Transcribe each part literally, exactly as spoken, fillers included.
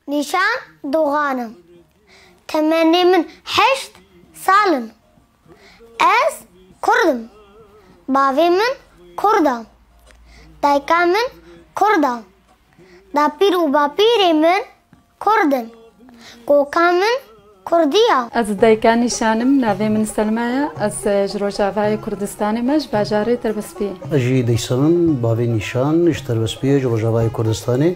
نشان دوغانم تمني من حشت سالن از كردم باوي من كردام دايكا من كردام دابير و بابيري من كردن كوكا من كردية از دايكا نشانم ناوي من سلمايا از جروجافاي كردستاني مش باجاري تربسبي اجي ديسمم باوي نشان اش تربسبي جروجافاي كردستاني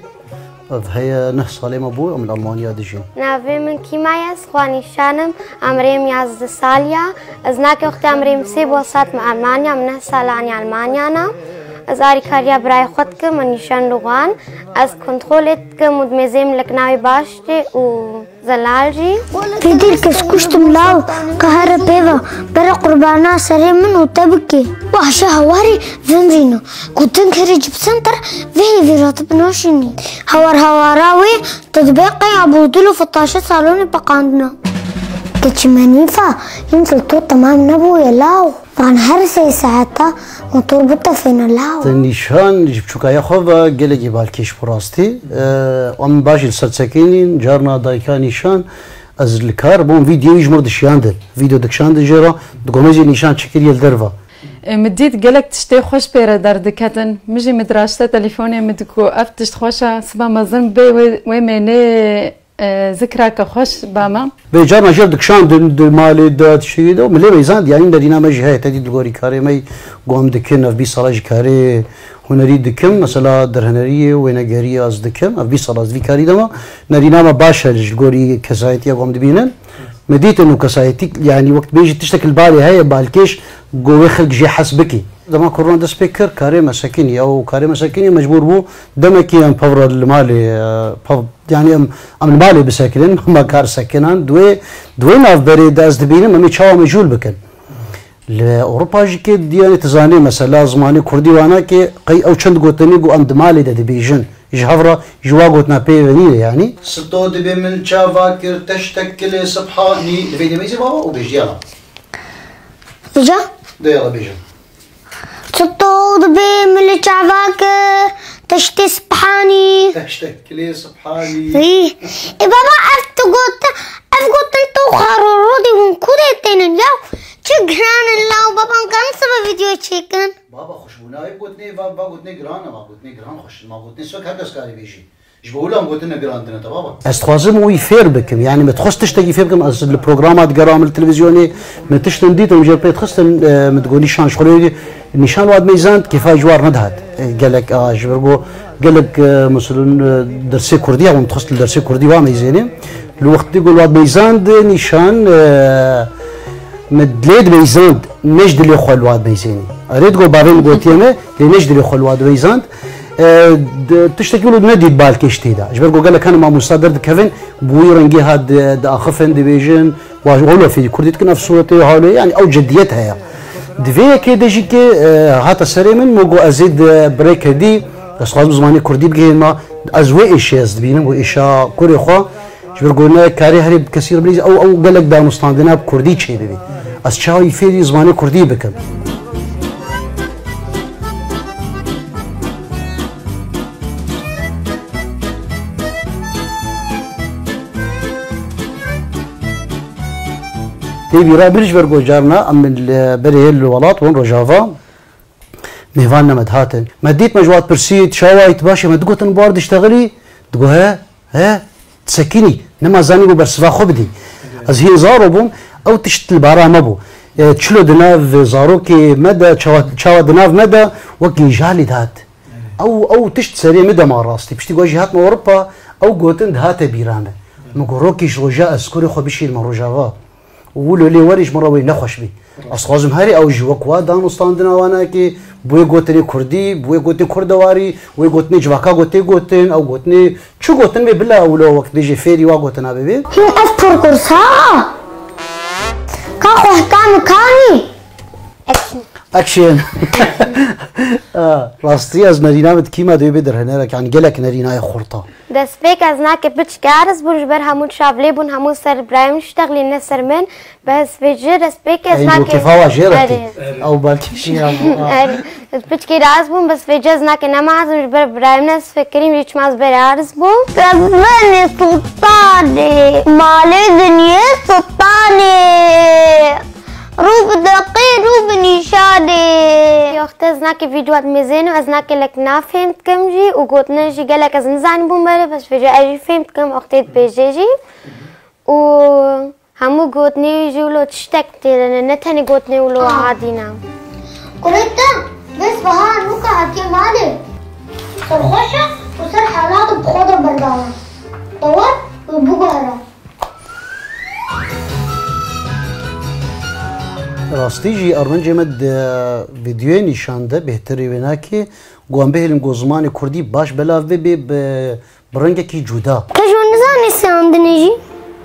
هي نه سالي مبوي من ألمانيا دجين ناوي من كيمايا سخواني شانم عمريم يازد ساليا از ناكي وقت عمريم سيب وسط مع ألمانيا من سالاني ألمانيا أنا از آری کاریا برای خود که من نشان لغان از کنترلت که مدمزیم لکناوی باشته و زلالجی فیدیل کس کشتم لاو کهر پیوا برای قربانا سری من و تبکی وحشا هواری زنزینو کتن کری جبسن تر وی ویرات بناشینی هوار هواراوی تطبیقی عبودلو فتاشه سالونی پاقاندنا كتش منيفة ينزل طول تمام نبو يلاو فان هرسي ساعتها وتربطها فينا لاو النشان جبتشوكا ياخوفا قال جي بالكيش براستي ومن باجي السلسكينين جارنا دايكا نشان از الكار بون فيديو يجمر دشياندل فيديو دكشان دجيرا دقوميزي نشان شكل يلدرفا مديت قالك تشتي خوش بيرا دردكتن مجي مدراشتا تليفوني مدكو افتشت خوشا سبا مزن بي وي ميني ذكرك خوش باما بيجارنا جاب دكشان دل مالي دات شيء ده ملي ميزان يعني مدينة مجهة تدي دغوري كاري مي قوم دكن في بيصلاج كاري هنري دكم مثلا درهنريه وينغريه از دكم في بيصلاج في كاري دما مدينة ما باشا دغوري كسايتي قوم دبينن مديت انه كسايتي يعني وقت بيجي تشتكي البالي هي بالكيش قوي خلق جي حسبكي دما كورونا دا سبيكر كاري مساكيني او كاري مساكيني مجبور بو دمكي ام بافر المالي يعني ام ام المالي بساكنين ما كار ساكنان دوي دوي ناف بريد از دبينه مامي تشاو مجول بكن لاوروبا جي دياني تزاني مثلا زماني كردي وانا كي قي او چند غوتني غو ام مالي دا دبيجن جهفرة جوا غوتنا بي يعني ستو دبي من تشافاكر تشتكل سبحاني دبي دبي بابا وبيجي يلا بيجا يلا بيجا ستو دبي من تشافاكر تشتي سبحاني تشتكلي سبحاني ايه بابا افت قلت افت قلت انتو خارورودي ونكودي تينن ياو تشجران الله بابا كان سبب فيديو تشيكن بابا خوشبوناي بوتني بابا قلتني جرانا ما قلتني جران خوش ما قلتني سوك هكذا سكاري بيجي جبولا ما قلتنا جران دنا بابا استخوازم وي فير بكم يعني ما تخص تشتكي فير بكم از البروجرامات جرام التلفزيوني ما تشتن ديتو مجرد بيت خص ما تقولي شان شغلي نشان واد ميزان كيف جوار ندهت قال لك اه جبرقو قال لك مثلا درسي كرديه وما تخص درسي كردي وما ميزاني الوقت يقول واد ميزان نشان مدليد ميزان نجد اللي خل واد ميزاني اريد قول بابين قلت يمه نجد اللي خل واد ميزان تشتكي له ندي بالكيش تيدا جبرقو قال لك انا ما مصادر كيفن بوي رنجي هاد اخفن ديفيجن ولا في كرديت كنا في صورتي هاولي يعني او جديتها يعني دفيا كي دجي كي هاتا سريمن موجو ازيد بريك دي بس خلاص زماني كردي بقي ما ازوي ايش يزدبينم وايشا كوري خو جبرقولنا كاري هرب كثير بليز او او قال لك دا مستندنا بكردي شي بي اس شاوي في زماني كردي بكم تيبي رابرج برجو جارنا ام بري الولات وين رجافا ميفانا مدهاتن مديت مجوات برسيت شوايت باشا ما تقول تنبارد اشتغلي تقول ها ها تسكيني نما زاني بو برسفا خبدي از هي زارو بوم او تشت البارا مبو تشلو دناف زارو كي مدى تشاوا دناف مدى وكي جالي دهات او او تشت سري مدى ما راستي بشتي قوي جهات اوروبا او قوتن دهات بيرانه مقروكي شروجا اسكوري خو بشي المروجافا وولو لي وريش مروي نخوش بي اصغازم هاري او جوك وادان استاندنا وانا كي بوي قوتني كردي بوي قوتني كردواري بوي قوتني جواكا قوتي قوتن او قوتني شو قوتن بي بلا ولو وقت بيجي فيري واقوتنا بيبي هي افتر قرصا كاخو حكام كاني اكشن راستي از نرينا بتكيما دوي بدر هنا يعني قالك نرينا خرطه دسبيك از ناك بتش كارس بوجبر همون شابلي بون همون سر برايم شتغلي نسر من بس في جير دسبيك از ناك كيف هو جيرتي او بالكي شي بتش كي راز بون بس في جز ناك نما عزم جبر برايم نس فكريم ريش ماز برارز بون ربني سلطاني مالي دنيا سلطاني روب دقي روب نشادي يا اختي زناكي فيديوهات مزينة ازناكي لك نا فهمت كم جي وقلت نجي قالك از نزاني بومبري بس في اجي فهمت كم اختي بيجي و همو قلتني يجي ولو تشتكتي لان نتني قلتني ولو عادينا قلت بس بها نوكا عدي مالي صار خوشة وصار حالات بخضر بردانة طور وبقهرة راستی جی ارمنجی مد ویدیوی نشانده بهتری وناکی گوام بهلیم گو زمان کردی باش بلاو بی برنگه کی جدا کجو نزانی ساندنی جی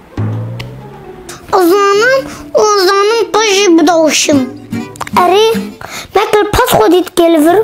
ازانم ازانم پاجی بدوشم اری مکل پاس خودیت کلور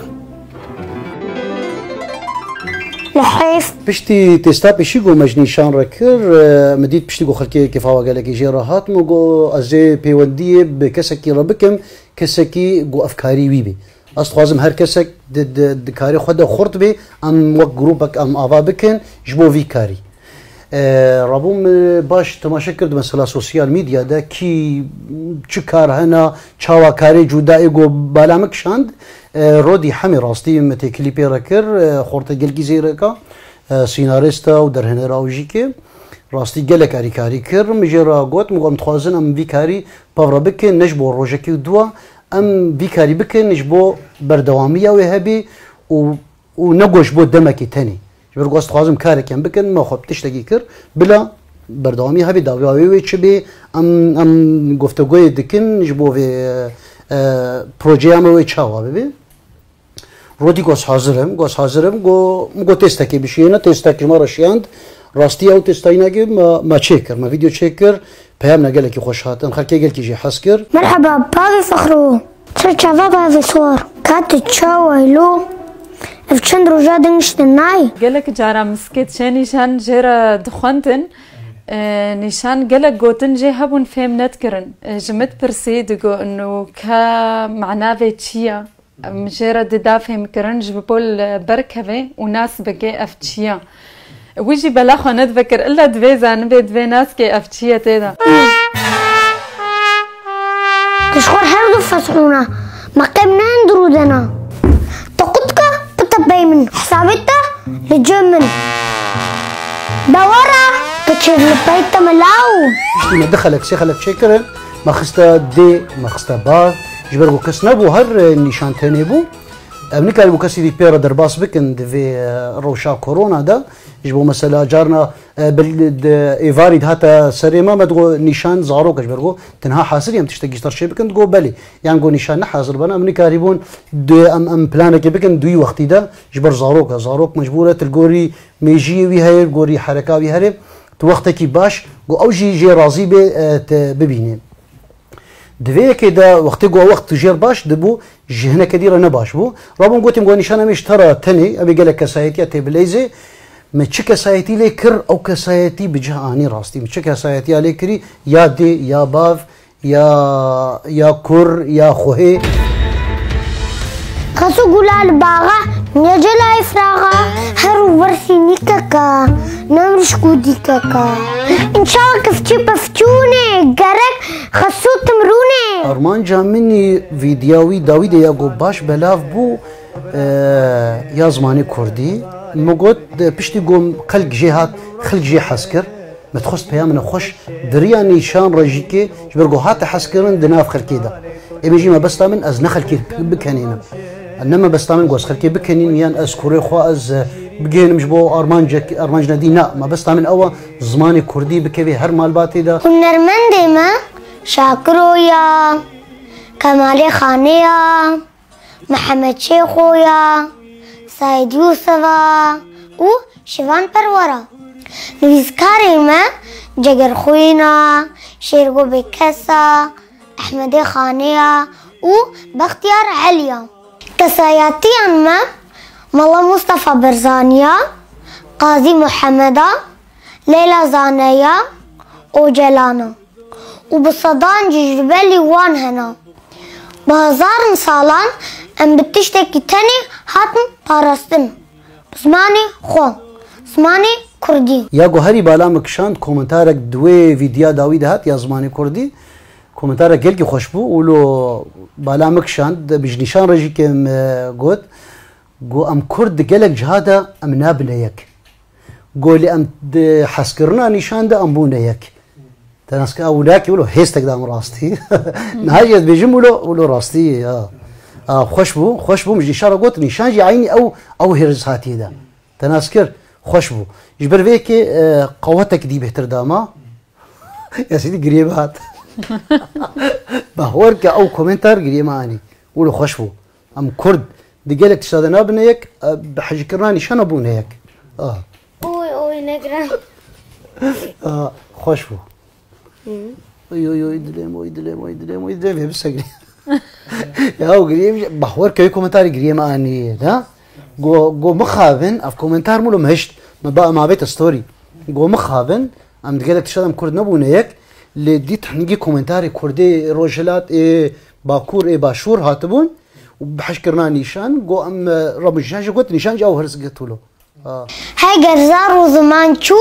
لحيف بشتي تستا بشي قو مجني شان ركر مديت بشتي قو خلكي كيف هوا قالك يجي راحات مو قو ازي بيودي بكسكي ربكم كسكي قو افكاري ويبي اصل هر كسك د كاري خدا خرط بي ام وق جروبك ام افا بكن جبو في كاري رابوم باش تماشا کرد مثلا سوسيال ميديا دا كي چه کار هنا چاوا کاری جدایی گو بالامک شاند رودی حمی راستی مت کلیپی رکر خورت گلگی زیرکا سیناریستا و در هنر آوجی که راستی گله کاری کاری کر مجرا گوت مقام تخوازن ام وی کاری پاورا بکن نجبو روجکی دوا ام وی کاری بکن نجبو بردوامی و هبی و و نگوش بو دمکی تنی جبر گوست خوازم کاری کن بکن ما خب تشتگی کر بلا بردوامی هبی داویاوی وی چه بی ام ام گفتگوی دکن نجبو وی پروژه ام وی چاوا ببی رودی گوس حاضرم گوس حاضرم گو مگو تستکی بشینه تستکی ما رشیاند راستی او تستاینا که ما ما چکر ما ویدیو چکر پیام نگله که خوش هاتن خلکی گل کی جی حس کر مرحبا بابي فخرو ترچاوا بابي صور كات تشاويلو افچند روجا دنشتناي قالك جارا مسكت شاني شان جيرا دخنتن نشان قالك قوتن جي هبون فهم نتكرن جمت برسيد قو انه كا معناه تشيا مجرى ددا فهم كرن جبول بركبه وناس بقي افتشيا ويجي بلاخو نتذكر الا دبي زان بي دبي ناس كي افتشيا تيدا تشخور هردو فسحونا ما قمنا ندرودنا تقودك بتباي من حسابتا لجمن دورا بتشير لبيتا ملاو ما دخلك سيخلك شكرا ما خستا دي ما خستا با جبرگو کس نبو هر نشان تنی بو ابن کاری بو کسی دی پیرا در باس بکن دوی روشا کرونا دا جبو مثلا جارنا بل ایواری هاتا سریما مدگو نشان زارو کش برگو تنها حاصل یم تشتگیش ترشی بکن گو بلی یعنی گو نشان نحاصل بنا ابن کاری بون دو ام ام پلانه که بکن دوی وقتی دا جبر زارو که زارو مجبوره تلگوری میجی وی هیر گوری حرکا وی هیر تو وقتی کی باش گو اوجی جی رازی ببینیم دوی که دا وقتی گو وقت جیر باش دبو جهنه کدیره نباش بو رابون گوتیم گو نشانه میش ترى تنی ابی گله کسایتی تبلیزه ما چه کسایتی لیکر او کسایتی بجه آنی راستی ما چه کسایتی لیکری یا دی یا باف یا یا کر یا خوه خسو گلال باغا نجل افراغا هر ورثي نيكاكا نمرش كوديكاكا ان شاء الله كفتي بفتوني قرك خسو تمروني ارمان جامني فيديوي داوود يا گو باش بلاف بو يا زماني كردي مگوت پشتی گم خلق جهات خلق جه حسكر متخص بيامنا خوش دريا نشان رجيكي جبرگو هات حسكرن دناف خلقي دا ابيجي ما بس من از نخلقي بكنينا انما بس من گوس خلقي بكنين يان اذكري خو از بجين مش بو ارمانجك ارمانجنا دينا ما بس من اول زماني كردي بكبي هر مالباتي دا ونرمن ما شاكرو يا كمالي خانيا محمد شيخويا سعيد يوسفا و شيفان برورا نويزكاري ما جگر خوينا شيرغو بكسا احمد خانيا و باختيار عليا كساياتي أما ملا مصطفى برزانيا قاضي محمدا ليلى زانيا وجلانا وبالصدان جبالي وان هنا بهزار صالان ام بتشتكي تاني هاتم بارستن بسماني خو اسماني كردي يا جوهري بالا مكشاند كومنتارك دوي فيديو داويد هات يا زماني كردي كومنتارك جلكي خوشبو ولو بالا مكشاند بجنيشان رجي كم قوت قو ام كرد جلك جهادا ام نابنيك قولي ام حسكرنا نيشان دا ام بونيك تناسك اولاك يقولوا هيستك دام راستي نهاية بيجم ولو ولو راستي اه اه خوشبو خوشبو مش اشاره قلت نشان جي عيني او او هرز هاتي دا تناسكر خوشبو جبر فيك آه قوتك دي بهتر داما يا سيدي قريبات بهورك او كومنتار قريب معاني ولو خوشبو ام كرد دقالك تشادنا بنيك بحجكرنا نشان ابونيك اه اوي اوي نقرا اه خوشبو اي اي اي دليم اي دليم اي دليم اي دليم بس اقري يا هو قريم بحور كي كومنتار قريم اني ها جو جو مخابن اف كومنتار مولو مهشت ما بقى مع بيت ستوري جو مخابن ام دقالك تشادم كرد نبونيك اللي ديت حنجي كومنتاري كردي روجلات اي باكور اي باشور هاتبون وبحشكرنا نيشان جو ام رب نيشان قلت نيشان جاو هرس قلتولو اه هاي جرزار وزمان شو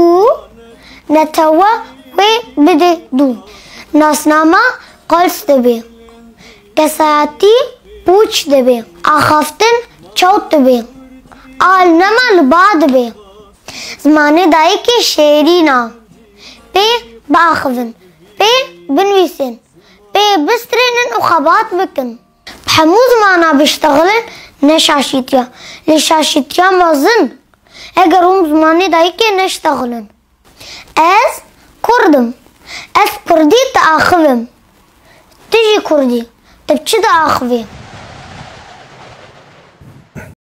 نتوا وبدي دو ناسنامه قلس دبي كساتي پوچ دبي آخافتن چوت دبي آل نما لبا دبي زمانه داي كي شيرينا بي باخذن بي بنويسن بي بسترينن وخبات بكن بحمو زمانا بيشتغلن نشاشيتيا لشاشيتيا مازن اگر هم زمانه داي كي نشتغلن از كردم از كردي تأخذم تجي كردي طب چه تأخذي